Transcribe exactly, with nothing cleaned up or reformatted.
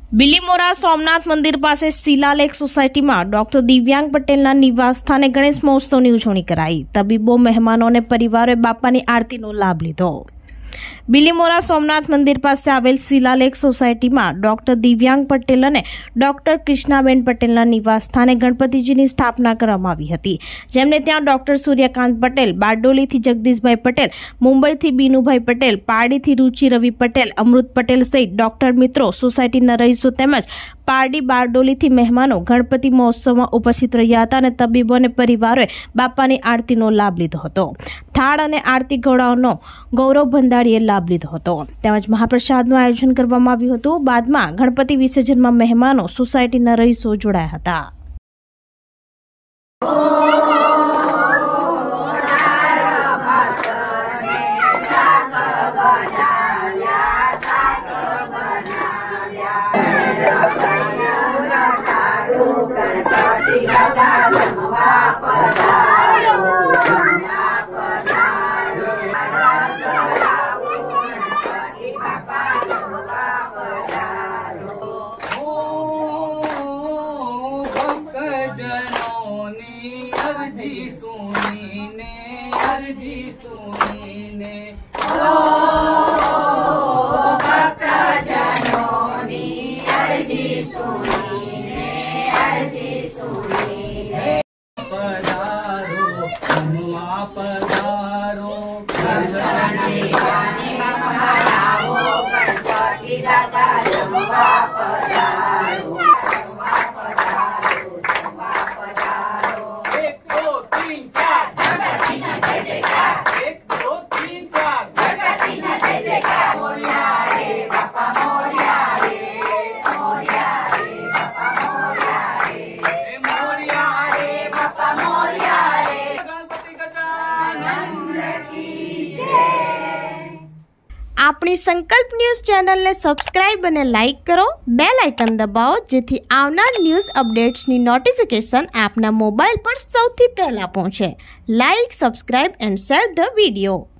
બિલીમોરા સોમનાથ મંદિર પાસે શિલાલેખ સોસાયટીમાં ડોક્ટર દિવ્યાંગ પટેલના નિવાસ સ્થાને ગણેશ મહોત્સવની ઉજવણી કરાઈ। તબીબો, મહેમાનો અને પરિવારોએ બાપાની આરતીનો લાભ લીધો। બિલીમોરા સોમનાથ મંદિર પાસે આવેલ શિલાલેખ સોસાયટીમાં ડોક્ટર દિવ્યાંગ પટેલ અને ડોક્ટર કૃષ્ણાબેન પટેલના નિવાસ સ્થાને ગણપતિજીની સ્થાપના કરવામાં આવી હતી, જેમને ત્યાં ડોક્ટર સૂર્યકાંત પટેલ, બારડોલીથી જગદીશભાઈ પટેલ, મુંબઈથી બીનુભાઈ પટેલ, પારડીથી રુચિ રવિ પટેલ, અમૃત પટેલ સહિત ડોક્ટર મિત્રો, સોસાયટીના રહીશો તેમજ પારડી બારડોલીથી મહેમાનો ગણપતિ મહોત્સવમાં ઉપસ્થિત રહ્યા હતા અને તબીબો અને પરિવારોએ બાપાની આરતીનો લાભ લીધો હતો। થાળ અને આરતી ઘોડાઓનો ગૌરવ ભંડારીએ લાભ લીધો હતો તેમજ મહાપ્રસાદનું આયોજન કરવામાં આવ્યું હતું। બાદમાં ગણપતિ વિસર્જનમાં મહેમાનો, સોસાયટીના રહીશો જોડાયા હતા। अर्जी सुनीने अर्जी सुनीने ओ भक्तजनोनी अर्जी सुनीने अर्जी सुनीने पधारो हनुमा पधारो दर्शन जाने महारावो गणपति दादा जमवा पधारो આપણી સંકલ્પ ન્યૂઝ ચેનલને સબસ્ક્રાઇબ અને લાઇક કરો, બેલ આઇકન દબાવો જેથી આવનાર ન્યૂઝ અપડેટ્સની નોટિફિકેશન આપના મોબાઈલ પર સૌથી પહેલા પહોંચે। Like, subscribe and share the video.